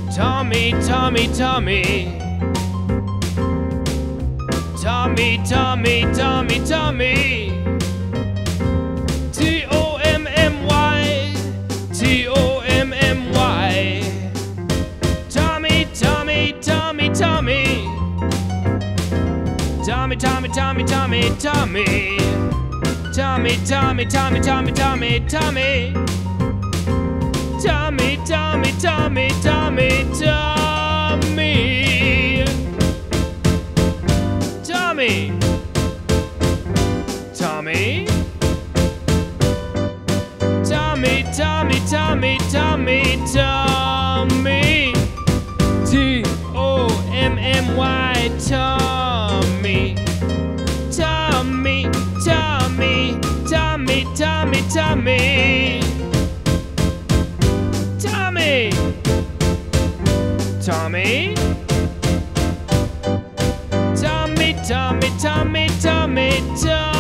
Tommy, Tommy, Tommy. Tommy, Tommy, Tommy, Tommy. T-O-M-M-Y, T-O-M-M-Y. Tommy, Tommy, Tommy, Tommy. Tommy, Tommy, Tommy, Tommy, Tommy. Tommy, Tommy, Tommy, Tommy, Tommy, Tommy. Tommy, Tommy, Tommy, Tommy, Tommy. Tommy. Tommy. Tommy, Tommy, Tommy, Tommy, Tommy. T-O-M-M-Y, Tommy. Tommy, Tommy, Tommy, Tommy, Tommy. Tommy. Tommy. Tommy, Tommy, Tommy, Tommy, Tommy.